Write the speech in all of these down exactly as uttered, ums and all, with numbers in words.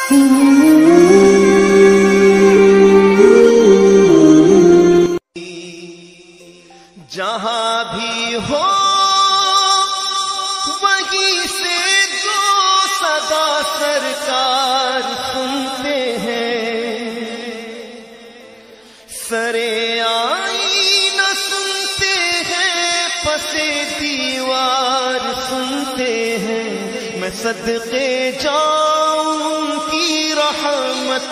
جہاں بھی ہو وہیں سے جو صدا سرکار سنتے ہیں، سرے آئینہ سنتے ہیں، پسے دیوار سنتے ہیں، میں صدقے جاؤں کی رحمت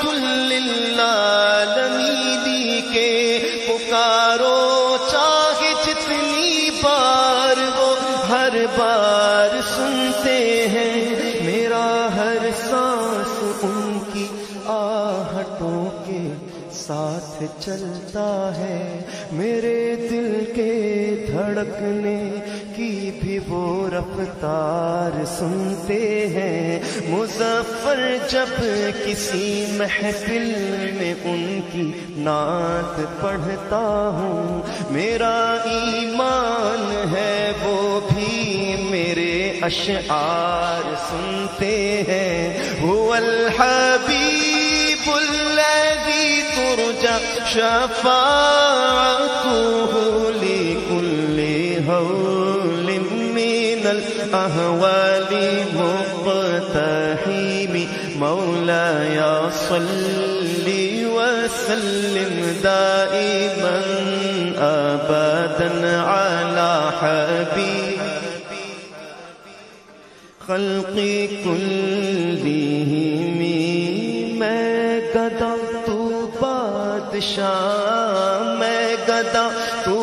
للعالمین کے پکارو چاہے جتنی بار وہ ہر بار سنتے ہیں، میرا ہر سانس ان کی آہٹوں کے ساتھ چلتا ہے، میرے دل کے دھڑکنے کی بھی وہ رفتار سنتے ہیں، مظفر جب کسی محفل میں ان کی نعت پڑھتا ہوں، میرا ایمان ہے وہ بھی میرے اشعار سنتے ہیں، هو الحبیب الذی ترجى شفاعته لكل هول من الأهوال مقتحم، مولاي صل وسلم دائما أبدا على حبيب خلقی کلہم، میں گدا تو بادشاہ، میں گدا تو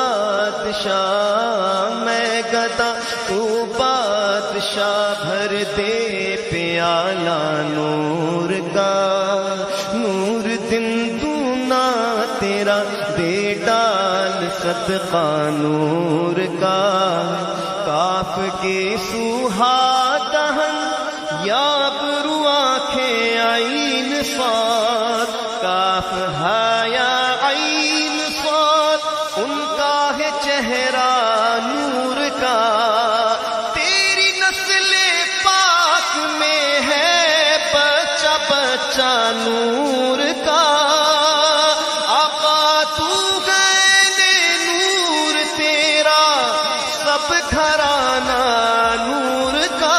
بادشاہ، میں گدا تو بادشاہ، بھر دے پیالہ نور کا، نور دن دونا تیرا دے ڈال صدقہ نور کا، کاف کے سوہا دہن یا برو آنکھیں عین صاد، کاف ہایا عین صاد، ان کا ہے چہرہ نور کا، تیری نسل پاک میں ہے بچہ بچہ نور کا، آقا تو گئے نور تیرا سب گھرانہ نور کا،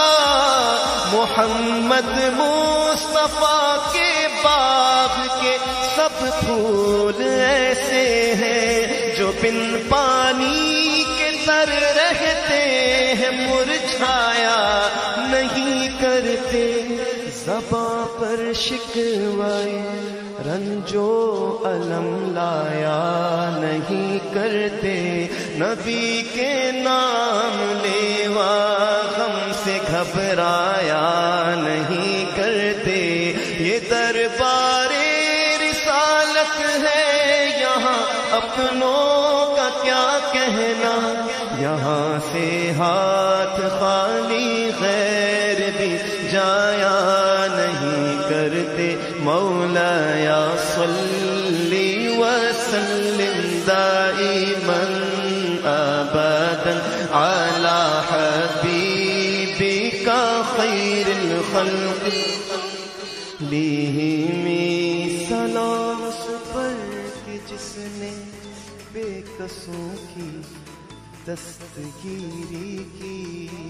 محمد مصطفیٰ کے باغ کے سب پھول ایسے ہیں جو بن پانی کے تر رہتے ہیں، مرجھایا نہیں کرتے، زباں پر شکوائے رنجو علم لایا نہیں کرتے، نبی کے نام لیوا غم سے گھبرایا نہیں کرتے، یہ دربار رسالت ہے یہاں اپنوں کا کیا کہنا، یہاں سے ہاتھ خالی غیر بھی جایا نہیں کرتے، مولاي صل وسلم دائما ابدا على حبيبك خير الخلق لهم سلام اس پر کہ جس نے بے کسوں کی دستگیری کی،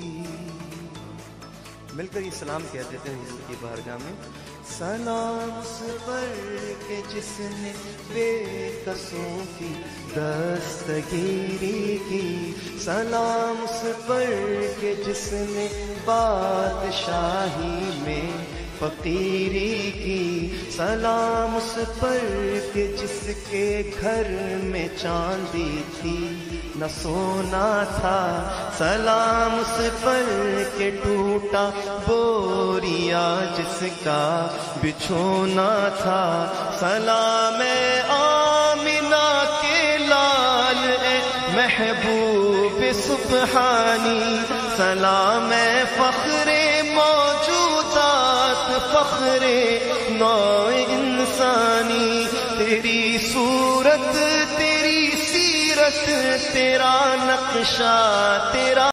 مل کر یہ سلام کہہ دیتے ہیں حضور کی بارگاہ میں، سلام اس پر کہ جس نے بے کسوں کی دستگیری کی، سلام اس پر کہ جس نے بادشاہی میں فقیری کی، سلام اس پر کہ جس کے گھر میں چاندی تھی نہ سونا تھا، سلام اس پر کہ ٹوٹا بوریا جس کا بچھونا تھا، سلام اے آمنہ کے لال اے محبوب سبحانی، سلام اے فخر موجودات فخر نوع انسانی، تیری صورت تیری سیرت تیرا نقشہ تیرا